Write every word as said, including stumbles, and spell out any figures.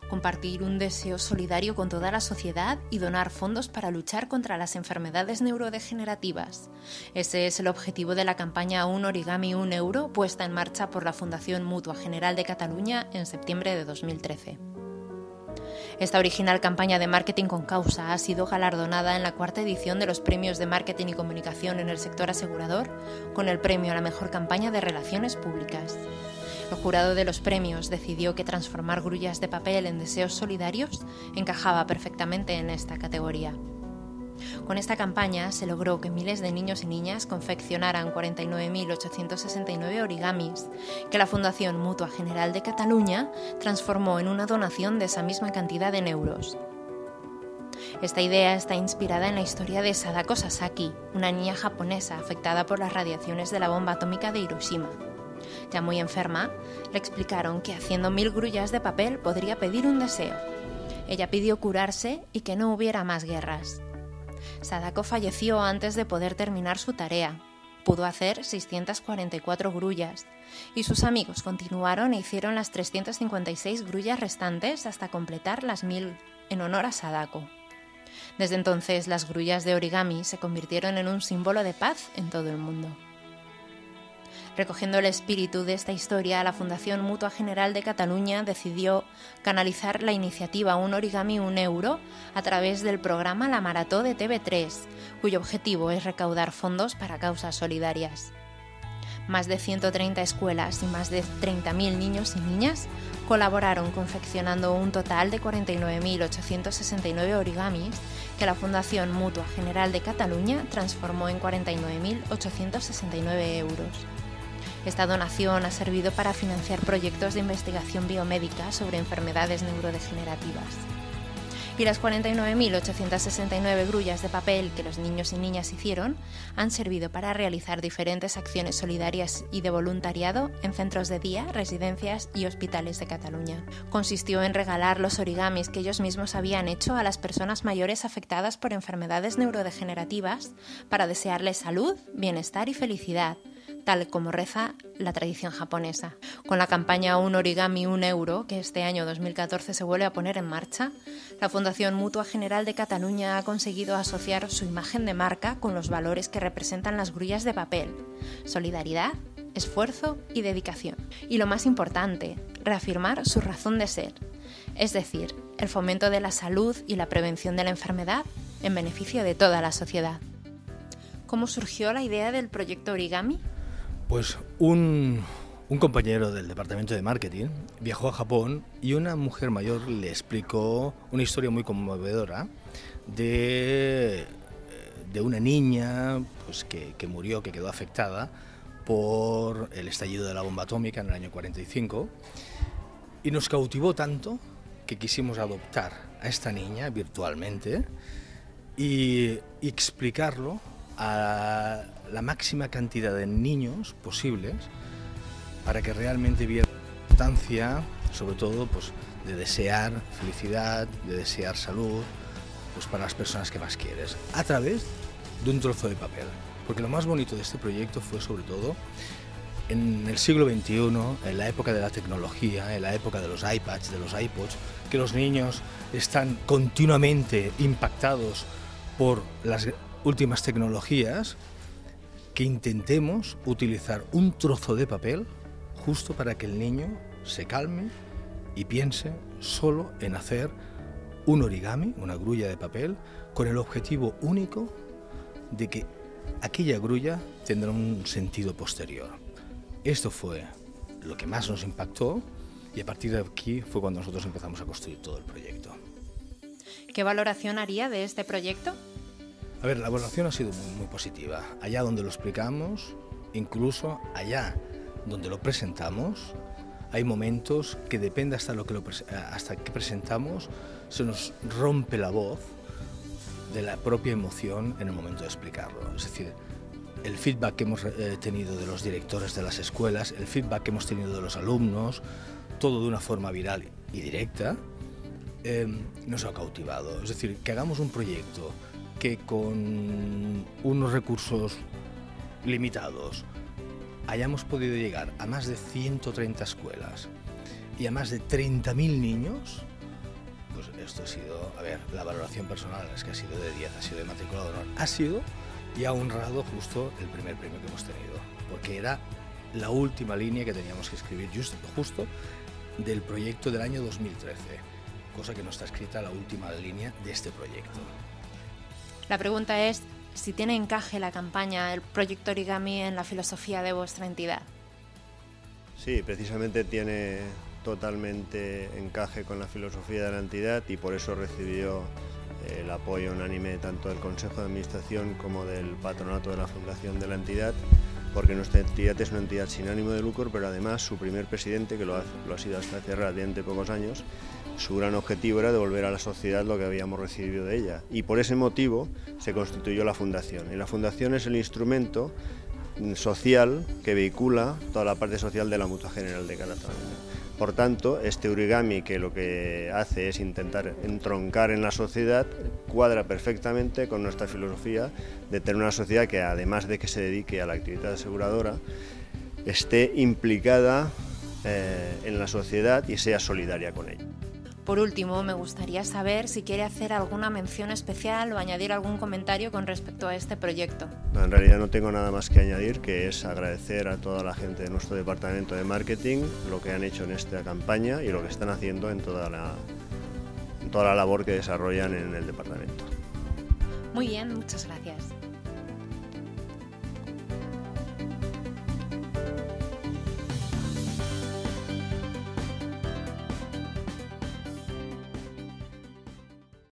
compartir un deseo solidario con toda la sociedad y donar fondos para luchar contra las enfermedades neurodegenerativas. Ese es el objetivo de la campaña Un Origami, un euro, puesta en marcha por la Fundación Mutua General de Cataluña en septiembre de dos mil trece. Esta original campaña de marketing con causa ha sido galardonada en la cuarta edición de los premios de marketing y comunicación en el sector asegurador con el premio a la mejor campaña de relaciones públicas. El jurado de los premios decidió que transformar grullas de papel en deseos solidarios encajaba perfectamente en esta categoría. Con esta campaña se logró que miles de niños y niñas confeccionaran cuarenta y nueve mil ochocientos sesenta y nueve origamis, que la Fundación Mutua General de Cataluña transformó en una donación de esa misma cantidad en euros. Esta idea está inspirada en la historia de Sadako Sasaki, una niña japonesa afectada por las radiaciones de la bomba atómica de Hiroshima. Ya muy enferma, le explicaron que haciendo mil grullas de papel podría pedir un deseo. Ella pidió curarse y que no hubiera más guerras. Sadako falleció antes de poder terminar su tarea. Pudo hacer seiscientas cuarenta y cuatro grullas y sus amigos continuaron e hicieron las trescientas cincuenta y seis grullas restantes hasta completar las mil en honor a Sadako. Desde entonces, las grullas de origami se convirtieron en un símbolo de paz en todo el mundo. Recogiendo el espíritu de esta historia, la Fundación Mutua General de Cataluña decidió canalizar la iniciativa Un Origami, un euro a través del programa La Marató de T V tres, cuyo objetivo es recaudar fondos para causas solidarias. Más de ciento treinta escuelas y más de treinta mil niños y niñas colaboraron confeccionando un total de cuarenta y nueve mil ochocientos sesenta y nueve origamis que la Fundación Mutua General de Cataluña transformó en cuarenta y nueve mil ochocientos sesenta y nueve euros. Esta donación ha servido para financiar proyectos de investigación biomédica sobre enfermedades neurodegenerativas. Y las cuarenta y nueve mil ochocientos sesenta y nueve grullas de papel que los niños y niñas hicieron han servido para realizar diferentes acciones solidarias y de voluntariado en centros de día, residencias y hospitales de Cataluña. Consistió en regalar los origamis que ellos mismos habían hecho a las personas mayores afectadas por enfermedades neurodegenerativas para desearles salud, bienestar y felicidad, tal como reza la tradición japonesa. Con la campaña Un Origami, un euro, que este año dos mil catorce se vuelve a poner en marcha, la Fundación Mutua General de Cataluña ha conseguido asociar su imagen de marca con los valores que representan las grullas de papel: solidaridad, esfuerzo y dedicación. Y lo más importante, reafirmar su razón de ser, es decir, el fomento de la salud y la prevención de la enfermedad en beneficio de toda la sociedad. ¿Cómo surgió la idea del proyecto Origami? Pues un, un compañero del departamento de marketing viajó a Japón y una mujer mayor le explicó una historia muy conmovedora de, de una niña pues, que, que murió, que quedó afectada por el estallido de la bomba atómica en el año cuarenta y cinco, y nos cautivó tanto que quisimos adoptar a esta niña virtualmente y, y explicarlo a la máxima cantidad de niños posibles para que realmente viera la importancia, sobre todo, pues, de desear felicidad, de desear salud, pues, para las personas que más quieres, a través de un trozo de papel. Porque lo más bonito de este proyecto fue, sobre todo, en el siglo veintiuno, en la época de la tecnología, en la época de los iPads, de los iPods, que los niños están continuamente impactados por las últimas tecnologías, que intentemos utilizar un trozo de papel justo para que el niño se calme y piense solo en hacer un origami, una grulla de papel, con el objetivo único de que aquella grulla tendrá un sentido posterior. Esto fue lo que más nos impactó y a partir de aquí fue cuando nosotros empezamos a construir todo el proyecto. ¿Qué valoración haría de este proyecto? A ver, la valoración ha sido muy, muy positiva. Allá donde lo explicamos, incluso allá donde lo presentamos, hay momentos que depende hasta lo que lo hasta que presentamos, se nos rompe la voz de la propia emoción en el momento de explicarlo. Es decir, el feedback que hemos eh, tenido de los directores de las escuelas, el feedback que hemos tenido de los alumnos, todo de una forma viral y directa, eh, nos ha cautivado. Es decir, que hagamos un proyecto que con unos recursos limitados hayamos podido llegar a más de ciento treinta escuelas y a más de treinta mil niños, pues esto ha sido, a ver, la valoración personal es que ha sido de diez, ha sido de matrícula de honor, ha sido y ha honrado justo el primer premio que hemos tenido, porque era la última línea que teníamos que escribir just, justo del proyecto del año dos mil trece, cosa que no está escrita la última línea de este proyecto. La pregunta es si tiene encaje la campaña, el proyecto Origami, en la filosofía de vuestra entidad. Sí, precisamente tiene totalmente encaje con la filosofía de la entidad y por eso recibió el apoyo unánime tanto del Consejo de Administración como del Patronato de la Fundación de la entidad, porque nuestra entidad es una entidad sin ánimo de lucro, pero además su primer presidente, que lo ha, lo ha sido hasta hace relativamente pocos años, su gran objetivo era devolver a la sociedad lo que habíamos recibido de ella, y por ese motivo se constituyó la Fundación. Y la Fundación es el instrumento social que vehicula toda la parte social de la Mutua General de Cataluña. Por tanto, este origami, que lo que hace es intentar entroncar en la sociedad, cuadra perfectamente con nuestra filosofía de tener una sociedad que, además de que se dedique a la actividad aseguradora, esté implicada eh, en la sociedad y sea solidaria con ella. Por último, me gustaría saber si quiere hacer alguna mención especial o añadir algún comentario con respecto a este proyecto. No, en realidad no tengo nada más que añadir, que es agradecer a toda la gente de nuestro departamento de marketing lo que han hecho en esta campaña y lo que están haciendo en toda la, en toda la labor que desarrollan en el departamento. Muy bien, muchas gracias.